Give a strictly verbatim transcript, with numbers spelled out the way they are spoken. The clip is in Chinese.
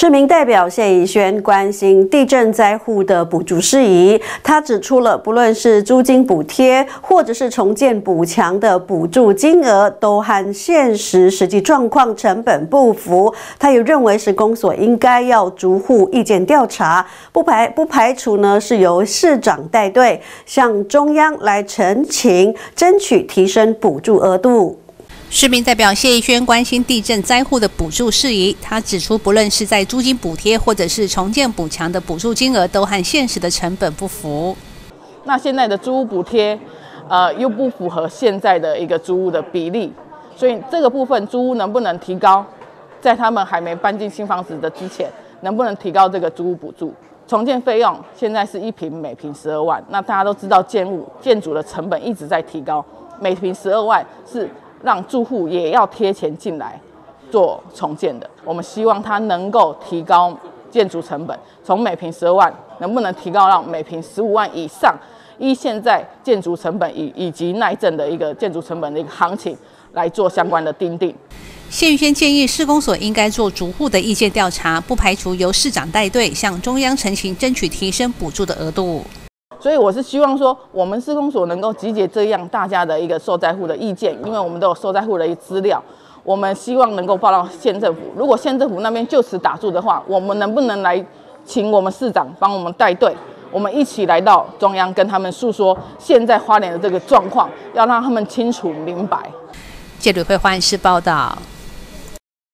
市民代表谢宜轩关心地震灾户的补助事宜，他指出了，不论是租金补贴或者是重建补强的补助金额，都和现实实际状况成本不符。他也认为是公所应该要逐户意见调查，不排不排除呢是由市长带队向中央来陈情，争取提升补助额度。 市民代表谢宜轩关心地震灾户的补助事宜，他指出，不论是在租金补贴或者是重建补强的补助金额，都和现实的成本不符。 那现在的租屋补贴，呃，又不符合现在的一个租屋的比例，所以这个部分租屋能不能提高，在他们还没搬进新房子的之前，能不能提高这个租屋补助？重建费用现在是一坪每坪十二万，那大家都知道建物建筑的成本一直在提高，每坪十二万是 让住户也要贴钱进来做重建的，我们希望它能够提高建筑成本，从每坪十二万能不能提高到每坪十五万以上？依现在建筑成本以以及耐震的一个建筑成本的一个行情来做相关的订定。 谢宜轩建议市公所应该做逐户的意见调查，不排除由市长带队向中央陈情，争取提升补助的额度。 所以我是希望说，我们市公所能够集结这样大家的一个受灾户的意见，因为我们都有受灾户的一资料，我们希望能够报到县政府。如果县政府那边就此打住的话，我们能不能来请我们市长帮我们带队，我们一起来到中央跟他们诉说现在花莲的这个状况，要让他们清楚明白。 记者会花莲市报道。